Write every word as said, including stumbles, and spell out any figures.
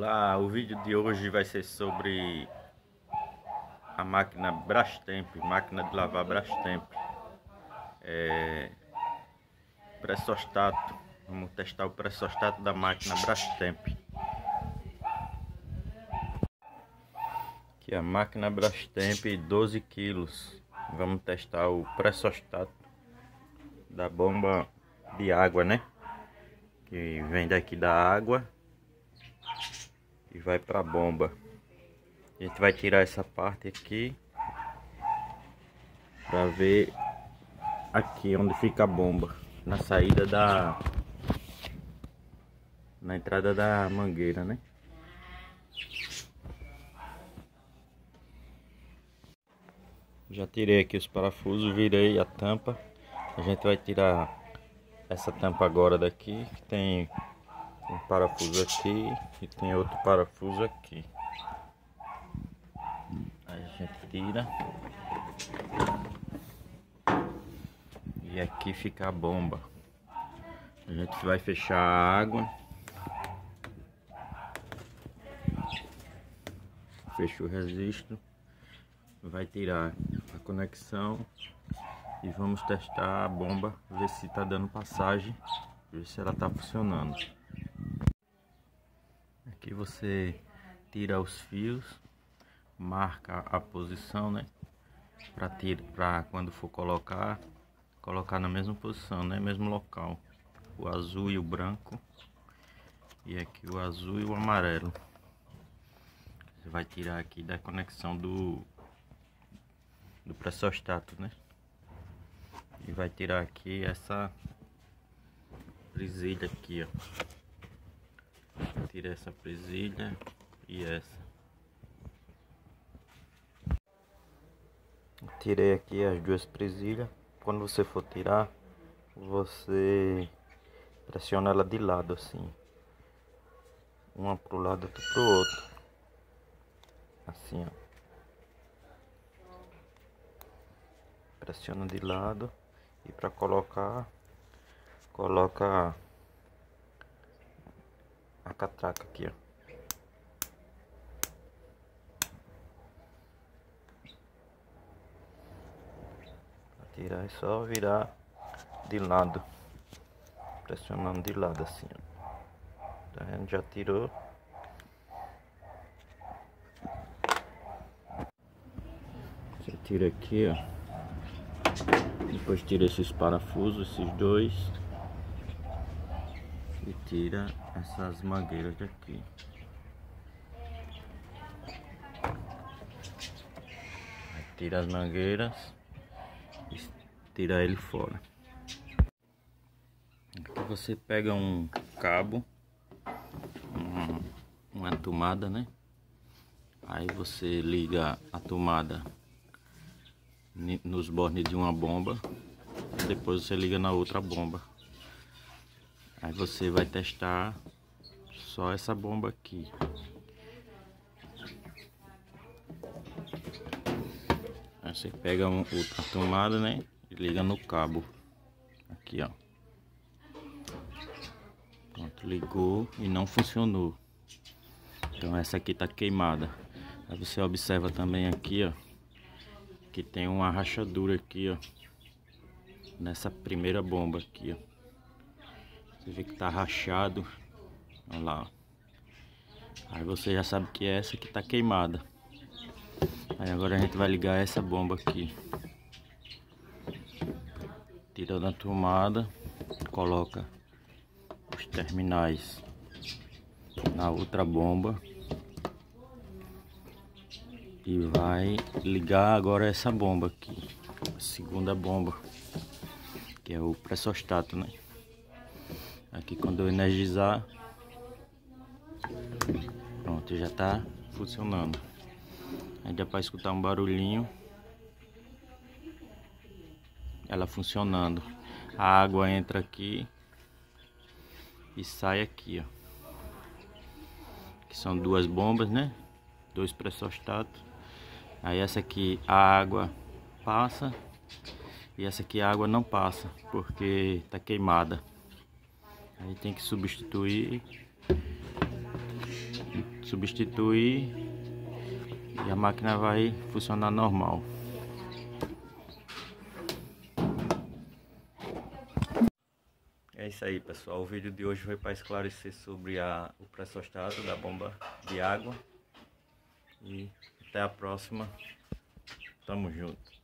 Olá, o vídeo de hoje vai ser sobre a máquina Brastemp, máquina de lavar Brastemp, é, pressostato. Vamos testar o pressostato da máquina Brastemp. Aqui a máquina Brastemp, doze quilos. Vamos testar o pressostato da bomba de água, né? Que vem daqui da água e vai para a bomba. A gente vai tirar essa parte aqui para ver aqui onde fica a bomba, na saída da na entrada da mangueira, né? Já tirei aqui os parafusos, virei a tampa. A gente vai tirar essa tampa agora daqui, que tem um parafuso aqui e tem outro parafuso aqui. Aí a gente tira e aqui fica a bomba. A gente vai fechar a água, fecha o registro, vai tirar a conexão e vamos testar a bomba, ver se está dando passagem, ver se ela está funcionando. Aqui você tira os fios, marca a posição, né? Para para quando for colocar, colocar na mesma posição, né? Mesmo local. O azul e o branco, e aqui o azul e o amarelo. Você vai tirar aqui da conexão do do pressostato, né? E vai tirar aqui essa presilha aqui, ó. Tira essa presilha e essa. Tirei aqui as duas presilhas. Quando você for tirar, você pressiona ela de lado assim, uma pro lado, outra pro outro, assim, ó. Pressiona de lado e para colocar, coloca a catraca aqui, ó. Pra tirar é só virar de lado, pressionando de lado assim, ó. Tá vendo? Já tirou. Você tira aqui, ó. Depois tira esses parafusos, esses dois, e tira essas mangueiras daqui. Aí tira as mangueiras e tira ele fora. Aqui você pega um cabo, uma, uma tomada, né? Aí você liga a tomada nos bornes de uma bomba, e depois você liga na outra bomba. Aí você vai testar só essa bomba aqui. Aí você pega um, outra tomada, né, e liga no cabo aqui, ó. Pronto, ligou e não funcionou. Então essa aqui tá queimada. Aí você observa também aqui, ó, que tem uma rachadura aqui, ó, nessa primeira bomba aqui, ó. Você vê que tá rachado, olha lá, ó. Aí você já sabe que é essa que tá queimada. Aí agora a gente vai ligar essa bomba aqui, tira da tomada, coloca os terminais na outra bomba e vai ligar agora essa bomba aqui, a segunda bomba, que é o pressostato, né? Aqui quando eu energizar, pronto, já tá funcionando. Aí dá para escutar um barulhinho, ela funcionando. A água entra aqui e sai aqui, ó. Que são duas bombas, né? Dois pressostatos. Aí essa aqui a água passa e essa aqui a água não passa porque tá queimada. Aí tem que substituir substituir e a máquina vai funcionar normal. É isso aí, pessoal, o vídeo de hoje foi para esclarecer sobre a, o pressostático da bomba de água e até a próxima, tamo junto.